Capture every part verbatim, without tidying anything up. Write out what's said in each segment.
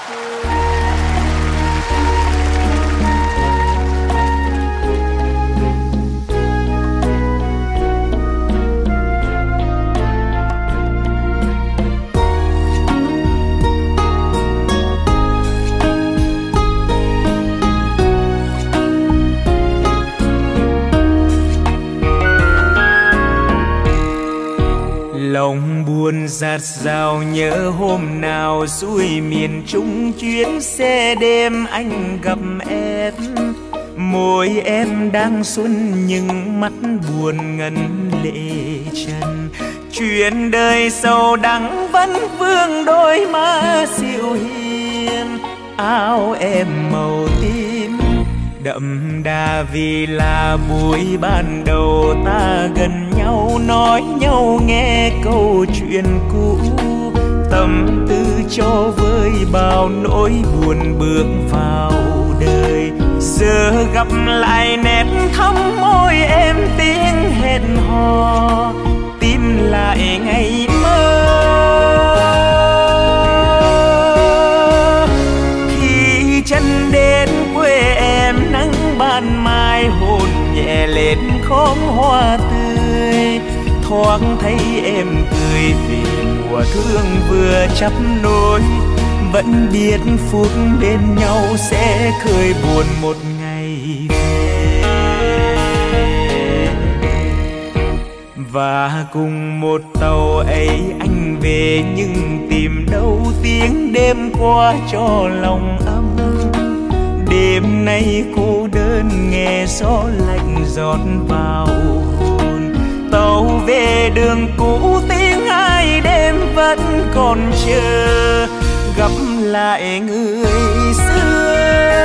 Lòng buồn dạt dào nhớ hôm nào xuôi miền Trung chuyến xe đêm anh gặp em. Môi em đang xuân nhưng mắt buồn ngấn lệ trần. Chuyện đời sầu đắng vẫn vương đôi má dịu hiền. Áo em màu tím đậm đà vì là buổi ban đầu ta gần nhau, nói nhau nghe câu chuyện cũ. Tâm tư cho vơi bao nỗi buồn bước vào đời. Giờ gặp lại nét thắm môi em tiếng hẹn hò, tìm lại ngày mơ. Khi chân đến quê em nắng ban mai hôn nhẹ lên khóm hoa tươi. Thoáng thấy em cười vì mùa thương vừa chắp nối. Vẫn biết phút bên nhau sẽ khơi buồn một ngày về. Và cùng một tàu ấy anh về, nhưng tìm đâu tiếng đêm qua cho lòng ấm. Đêm nay cô đơn nghe gió lạnh giọt vào hồn. Tàu về đường cũ tiếng ai đêm vẫn còn chờ gặp lại người xưa.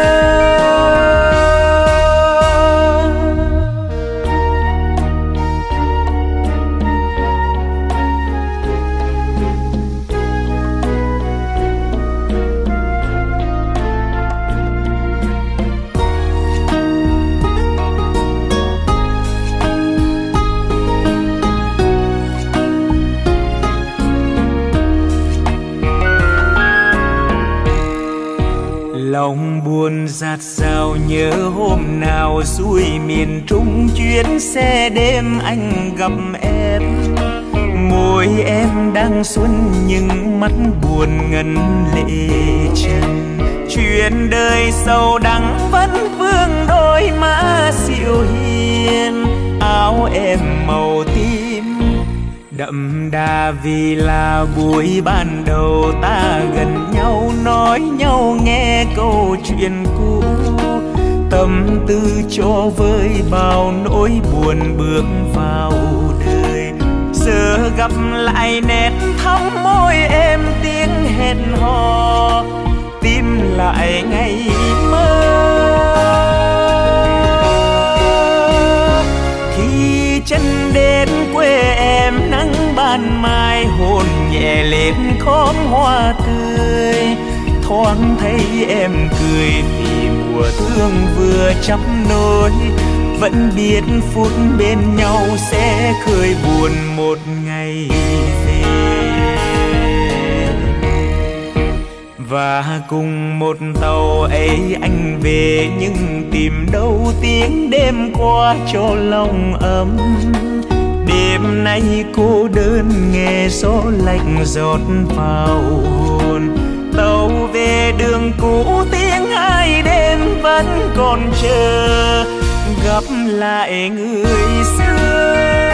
Lòng buồn dạt dào nhớ hôm nào xuôi miền Trung chuyến xe đêm anh gặp em. Môi em đang xuân nhưng mắt buồn ngấn lệ trần. Chuyện đời sầu đắng vẫn vương đôi má dịu hiền. Áo em màu tím đậm đà vì là buổi ban đầu ta gần nhau, nói nhau nghe câu chuyện cũ. Tâm tư cho vơi bao nỗi buồn bước vào đời. Giờ gặp lại nét thắm môi em tiếng hẹn hò, tìm lại ngày mơ. Khi chân đến quê em nắng ban mai hôn nhẹ lên khóm hoa tươi. Thoáng thấy em cười vì mùa thương vừa chắp nối. Vẫn biết phút bên nhau sẽ khơi buồn một ngày về. Và cùng một tàu ấy anh về, nhưng tìm đâu tiếng đêm qua cho lòng ấm. Đêm nay cô đơn nghe gió lạnh giọt vào hồn. Tàu về đường cũ tiếng ai đêm vẫn còn chờ gặp lại người xưa.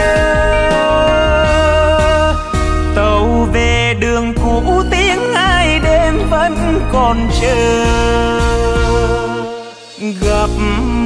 Tàu về đường cũ tiếng ai đêm vẫn còn chờ gặp